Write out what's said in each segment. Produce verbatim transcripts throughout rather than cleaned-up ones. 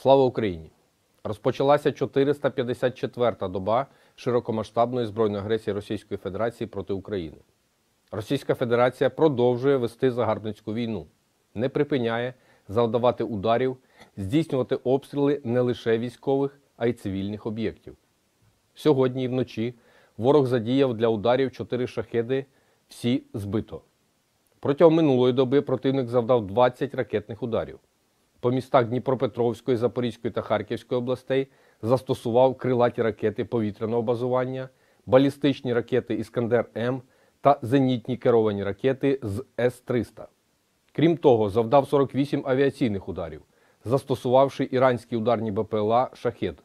Слава Україні! Розпочалася чотириста п'ятдесят четверта доба широкомасштабної збройної агресії Російської Федерації проти України. Російська Федерація продовжує вести загарбницьку війну, не припиняє завдавати ударів, здійснювати обстріли не лише військових, а й цивільних об'єктів. Сьогодні і вночі ворог задіяв для ударів чотири шахеди, всі збито. Протягом минулої доби противник завдав двадцять ракетних ударів. По містах Дніпропетровської, Запорізької та Харківської областей застосував крилаті ракети повітряного базування, балістичні ракети «Іскандер-М» та зенітні керовані ракети з С триста. Крім того, завдав сорок вісім авіаційних ударів, застосувавши іранські ударні БПЛА «Шахед».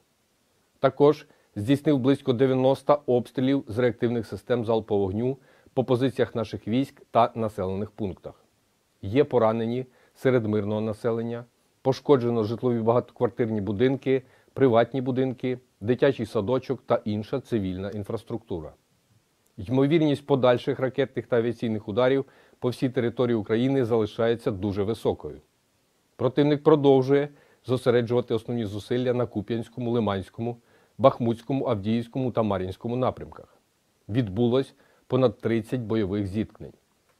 Також здійснив близько дев'яноста обстрілів з реактивних систем залпового вогню по позиціях наших військ та населених пунктах. Є поранені серед мирного населення, пошкоджено житлові багатоквартирні будинки, приватні будинки, дитячий садочок та інша цивільна інфраструктура. Ймовірність подальших ракетних та авіаційних ударів по всій території України залишається дуже високою. Противник продовжує зосереджувати основні зусилля на Куп'янському, Лиманському, Бахмутському, Авдіївському та Мар'їнському напрямках. Відбулось понад тридцять бойових зіткнень.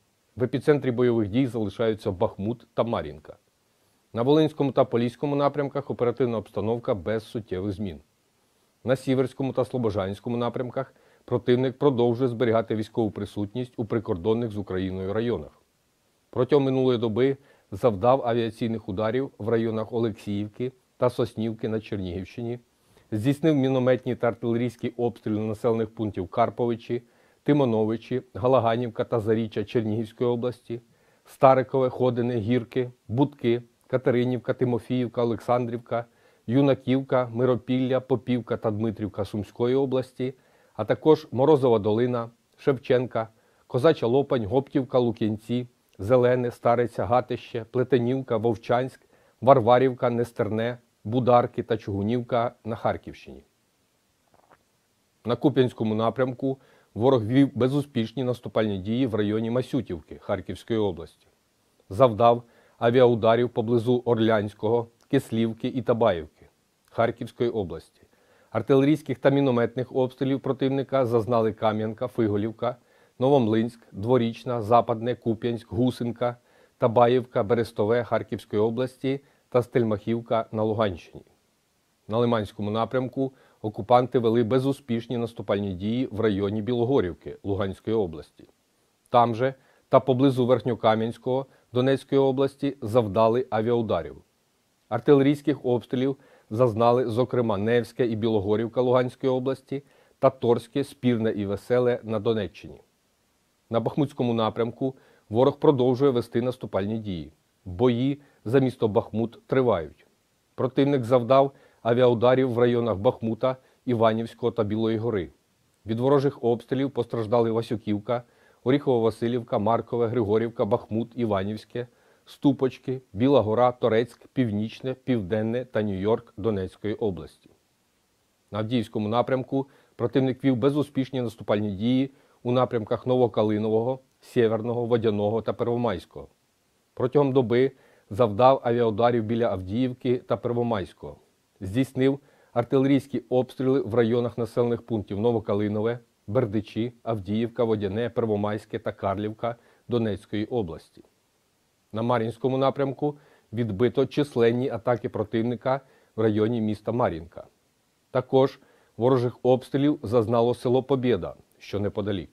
В епіцентрі бойових дій залишаються Бахмут та Мар'їнка. На Волинському та Поліському напрямках оперативна обстановка без суттєвих змін. На Сіверському та Слобожанському напрямках противник продовжує зберігати військову присутність у прикордонних з Україною районах. Протягом минулої доби завдав авіаційних ударів в районах Олексіївки та Соснівки на Чернігівщині, здійснив мінометні та артилерійські обстріли населених пунктів Карповичі, Тимоновичі, Галаганівка та Заріччя Чернігівської області, Старикове, Ходине, Гірки, Будки, Катеринівка, Тимофіївка, Олександрівка, Юнаківка, Миропілля, Попівка та Дмитрівка Сумської області, а також Морозова долина, Шевченка, Козача Лопань, Гоптівка, Лук'янці, Зелене, Стариця, Гатище, Плетенівка, Вовчанськ, Варварівка, Нестерне, Бударки та Чугунівка на Харківщині. На Куп'янському напрямку ворог вів безуспішні наступальні дії в районі Масютівки Харківської області. Завдав авіаударів поблизу Орлянського, Кислівки і Табаївки Харківської області. Артилерійських та мінометних обстрілів противника зазнали Кам'янка, Фиголівка, Новомлинськ, Дворічна, Западне, Куп'янськ, Гусинка, Табаївка, Берестове Харківської області та Стельмахівка на Луганщині. На Лиманському напрямку окупанти вели безуспішні наступальні дії в районі Білогорівки Луганської області. Там же та поблизу Верхньокам'янського Донецької області завдали авіаударів. Артилерійських обстрілів зазнали, зокрема, Невське і Білогорівка Луганської області та Торське, Спірне і Веселе на Донеччині. На Бахмутському напрямку ворог продовжує вести наступальні дії. Бої за місто Бахмут тривають. Противник завдав авіаударів в районах Бахмута, Іванівського та Білої гори. Від ворожих обстрілів постраждали Васюківка, Оріхово-Василівка, Маркове, Григорівка, Бахмут, Іванівське, Ступочки, Біла гора, Торецьк, Північне, Південне та Нью-Йорк Донецької області. На Авдіївському напрямку противник вів безуспішні наступальні дії у напрямках Новокалинового, Сєверного, Водяного та Первомайського. Протягом доби завдав авіаударів біля Авдіївки та Первомайського. Здійснив артилерійські обстріли в районах населених пунктів Новокалинове, Бердичі, Авдіївка, Водяне, Первомайське та Карлівка Донецької області. На Мар'їнському напрямку відбито численні атаки противника в районі міста Мар'їнка. Також ворожих обстрілів зазнало село Побєда, що неподалік.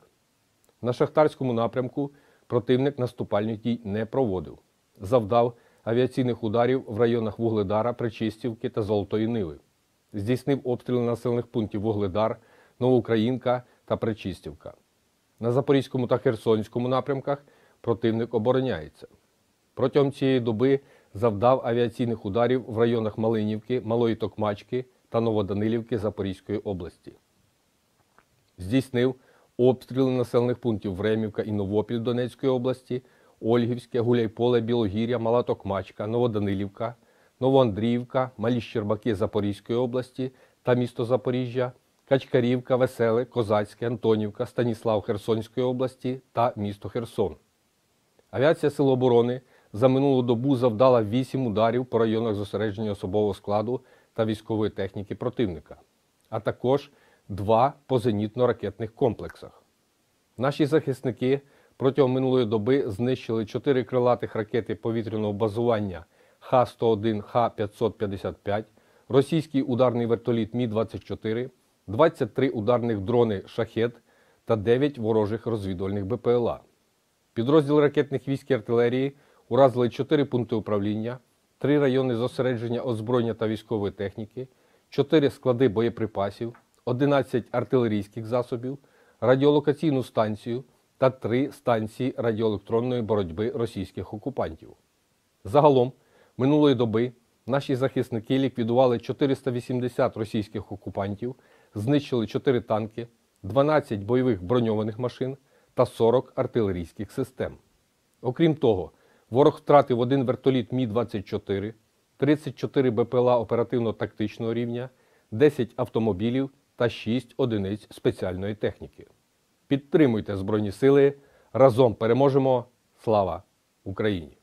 На Шахтарському напрямку противник наступальних дій не проводив. Завдав авіаційних ударів в районах Вугледара, Пречистівки та Золотої Ниви. Здійснив обстріли населених пунктів Вугледар, Новоукраїнка та Пречистівка. На Запорізькому та Херсонському напрямках противник обороняється. Протягом цієї доби завдав авіаційних ударів в районах Малинівки, Малої Токмачки та Новоданилівки Запорізької області. Здійснив обстріли населених пунктів Времівка і Новопіль Донецької області, Ольгівське, Гуляйполе, Білогір'я, Мала Токмачка, Новоданилівка, Новоандріївка, Малі Щербаки Запорізької області та місто Запоріжжя, Качкарівка, Веселе, Козацьке, Антонівка, Станіслав Херсонської області та місто Херсон. Авіація Сил оборони за минулу добу завдала вісім ударів по районах зосередження особового складу та військової техніки противника, а також два по зенітно-ракетних комплексах. Наші захисники протягом минулої доби знищили чотири крилатих ракети повітряного базування Х сто один, Х п'ятсот п'ятдесят п'ять, російський ударний вертоліт Мі двадцять чотири, двадцять три ударних дрони «Шахед» та дев'ять ворожих розвідувальних Б П Л А. Підрозділи ракетних військ і артилерії уразили чотири пункти управління, три райони зосередження озброєння та військової техніки, чотири склади боєприпасів, одинадцять артилерійських засобів, радіолокаційну станцію та три станції радіоелектронної боротьби російських окупантів. Загалом, минулої доби наші захисники ліквідували чотириста вісімдесят російських окупантів, знищили чотири танки, дванадцять бойових броньованих машин та сорок артилерійських систем. Окрім того, ворог втратив один вертоліт Мі двадцять чотири, тридцять чотири Б П Л А оперативно-тактичного рівня, десять автомобілів та шість одиниць спеціальної техніки. Підтримуйте Збройні Сили. Разом переможемо. Слава Україні!